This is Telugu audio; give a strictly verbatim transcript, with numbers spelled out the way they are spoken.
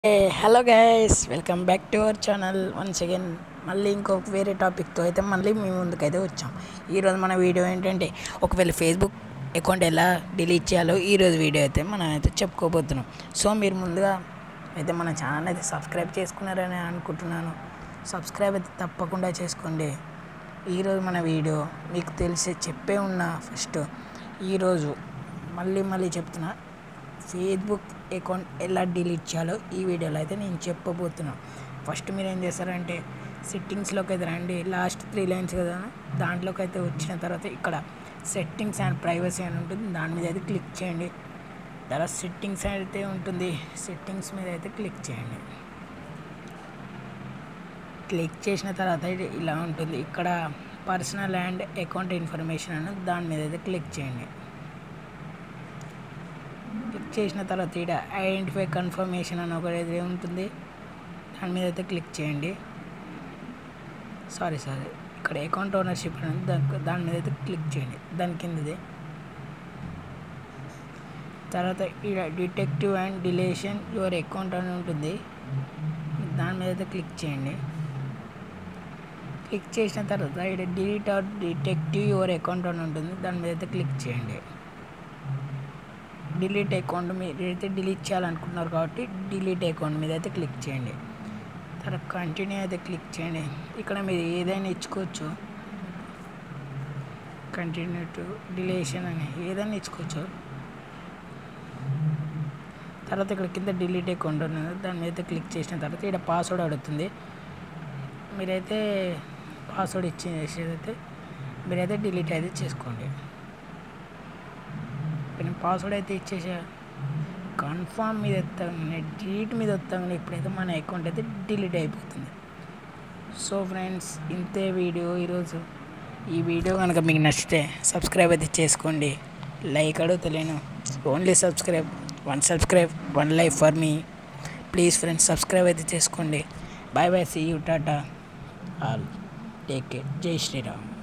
A hello guys, welcome back to our channel once again. మళ్ళీ ఇంకొక వేరే టాపిక్తో అయితే మళ్ళీ మీ ముందుకైతే వచ్చాం. ఈరోజు మన వీడియో ఏంటంటే, ఒకవేళ ఫేస్బుక్ అకౌంట్ ఎలా డిలీట్ చేయాలో ఈరోజు వీడియో అయితే మనం అయితే చెప్పుకోబోతున్నాం. సో మీరు ముందుగా అయితే మన ఛానల్ అయితే సబ్స్క్రైబ్ చేసుకున్నారని అనుకుంటున్నాను. సబ్స్క్రైబ్ అయితే తప్పకుండా చేసుకోండి. ఈరోజు మన వీడియో మీకు తెలిసి చెప్పే ఉన్నా ఫస్ట్ ఈరోజు మళ్ళీ మళ్ళీ చెప్తున్నా, ఫేస్బుక్ అకౌంట్ ఎలా డిలీట్ చేయాలో ఈ వీడియోలో అయితే నేను చెప్పబోతున్నాను. ఫస్ట్ మీరు ఏం చేస్తారంటే, సెట్టింగ్స్లోకి అయితే రండి. లాస్ట్ త్రీ లైన్స్ కదా, దాంట్లోకి అయితే వచ్చిన తర్వాత ఇక్కడ సెట్టింగ్స్ అండ్ ప్రైవసీ అని ఉంటుంది, దాని మీద అయితే క్లిక్ చేయండి. తర్వాత సెట్టింగ్స్ అయితే ఉంటుంది, సెట్టింగ్స్ మీద అయితే క్లిక్ చేయండి. క్లిక్ చేసిన తర్వాత ఇలా ఉంటుంది, ఇక్కడ పర్సనల్ అండ్ అకౌంట్ ఇన్ఫర్మేషన్ అని దాని మీద అయితే క్లిక్ చేయండి. క్లిక్ చేసిన తర్వాత ఇక్కడ ఐడెంటిఫై కన్ఫర్మేషన్ అని ఒకటి ఉంటుంది, దాని మీద అయితే క్లిక్ చేయండి. సారీ సారీ ఇక్కడ అకౌంట్ ఓనర్షిప్ అని దాని దాని మీద అయితే క్లిక్ చేయండి. దాని కిందది తర్వాత ఇక్కడ detective and deletion your account అని ఉంటుంది, దాని మీద అయితే క్లిక్ చేయండి. క్లిక్ చేసిన తర్వాత ఇక్కడ delete or detective your account అని ఉంటుంది, దాని మీద అయితే క్లిక్ చేయండి. డిలీట్ అకౌంట్ మీరు అయితే డిలీట్ చేయాలనుకుంటున్నారు కాబట్టి డిలీట్ అకౌంట్ మీద అయితే క్లిక్ చేయండి. తర్వాత కంటిన్యూ అయితే క్లిక్ చేయండి. ఇక్కడ మీరు ఏదైనా ఇచ్చుకోవచ్చు, కంటిన్యూ టు డిలేషన్ అని ఏదైనా ఇచ్చుకోవచ్చు. తర్వాత ఇక్కడ కింద డిలీట్ అకౌంట్ ఉన్నది, దాని మీద అయితే క్లిక్ చేసిన తర్వాత ఇక్కడ పాస్వర్డ్ అడుగుతుంది. మీరైతే పాస్వర్డ్ ఇచ్చేదైతే మీరైతే డిలీట్ అయితే చేసుకోండి. నేను పాస్వర్డ్ అయితే ఇచ్చేసా, కన్ఫామ్ మీద వస్తాను, డిలీట్ మీద వస్తాను. ఇప్పుడైతే మన అకౌంట్ అయితే డిలీట్ అయిపోతుంది. సో ఫ్రెండ్స్, ఇంతే వీడియో ఈరోజు. ఈ వీడియో కనుక మీకు నచ్చితే సబ్స్క్రైబ్ అయితే చేసుకోండి. లైక్ అడుగుతలేను, only subscribe. One subscribe one life for me. Please friends, subscribe అయితే చేసుకోండి. Bye bye, see you, tata all, take care, జై శ్రీరామ్.